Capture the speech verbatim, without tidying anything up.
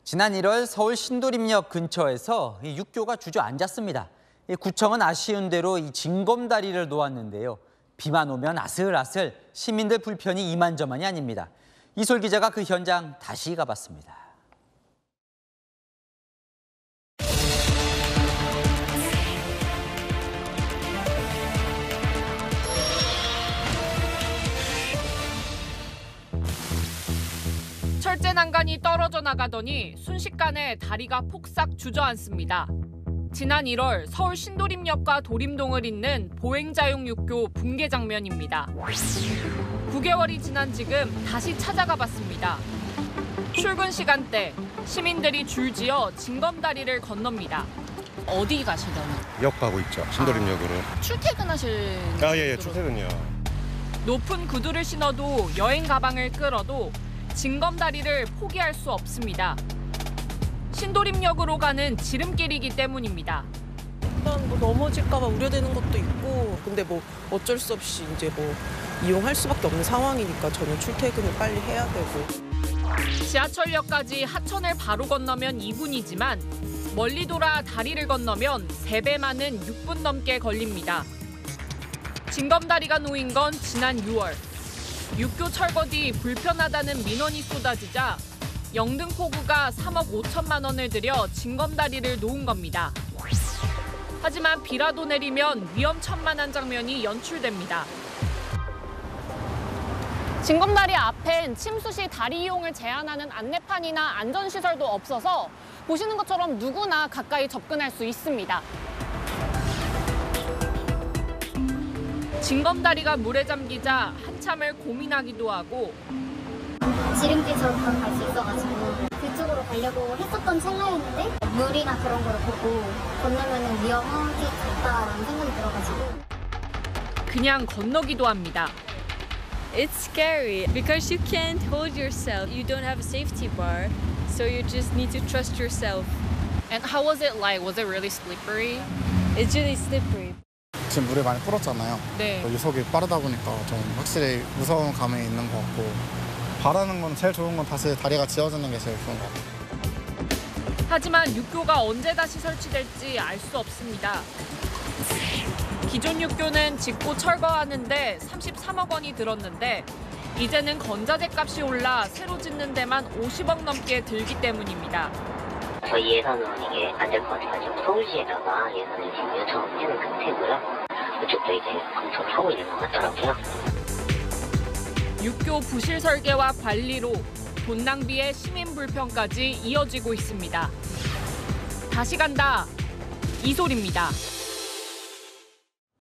지난 일월 서울 신도림역 근처에서 이 육교가 주저앉았습니다. 이 구청은 아쉬운 대로 이 징검다리를 놓았는데요. 비만 오면 아슬아슬 시민들 불편이 이만저만이 아닙니다. 이솔 기자가 그 현장 다시 가봤습니다. 철제 난간이 떨어져 나가더니 순식간에 다리가 폭삭 주저앉습니다. 지난 일월 서울 신도림역과 도림동을 잇는 보행자용 육교 붕괴 장면입니다. 구 개월이 지난 지금 다시 찾아가 봤습니다. 출근 시간대 시민들이 줄지어 징검다리를 건넙니다. 어디 가시려나? 역 가고 있죠. 신도림역으로. 아, 출퇴근하실... 아, 예, 예, 출퇴근이요. 높은 구두를 신어도 여행 가방을 끌어도 징검다리를 포기할 수 없습니다. 신도림역으로 가는 지름길이기 때문입니다. 일단 뭐 넘어질까 봐 우려되는 것도 있고, 근데 뭐 어쩔 수 없이 이제 뭐 이용할 수밖에 없는 상황이니까 저는 출퇴근을 빨리 해야 되고. 지하철역까지 하천을 바로 건너면 이 분이지만 멀리 돌아 다리를 건너면 세 배 많은 육 분 넘게 걸립니다. 징검다리가 놓인 건 지난 유월. 육교 철거 뒤 불편하다는 민원이 쏟아지자 영등포구가 삼억 오천만 원을 들여 징검다리를 놓은 겁니다. 하지만 비라도 내리면 위험천만한 장면이 연출됩니다. 징검다리 앞엔 침수 시 다리 이용을 제한하는 안내판이나 안전시설도 없어서 보시는 것처럼 누구나 가까이 접근할 수 있습니다. 징검다리가 물에 잠기자 한참을 고민하기도 하고 지름길처럼 갈 수 있어가지고 그쪽으로 가려고 했었던 찰나였는데 물이나 그런 거를 보고 건너면 위험하겠다라는 생각이 들어가지고 그냥 건너기도 합니다. It's scary because you can't hold yourself. You don't have a safety bar, so you just need to trust yourself. And how was it like? Was it really slippery? It's really slippery. 지금 물에 많이 불었잖아요. 네. 유속이 빠르다 보니까 좀 확실히 무서운 감이 있는 것 같고, 바라는 건 제일 좋은 건 다시 다리가 지어지는 게 제일 좋은 것 같아요. 하지만 육교가 언제 다시 설치될지 알 수 없습니다. 기존 육교는 짓고 철거하는데 삼십삼억 원이 들었는데 이제는 건자재 값이 올라 새로 짓는 데만 오십억 넘게 들기 때문입니다. 저희 예산은 이게 안 될 것 같아가지고 서울시에다가 예산을 지금 요청해놓은 상태고요. 그쪽도 이제 검토를 하고 있는 것 같더라고요. 육교 부실 설계와 관리로 돈 낭비에 시민 불편까지 이어지고 있습니다. 다시 간다, 이솔입니다.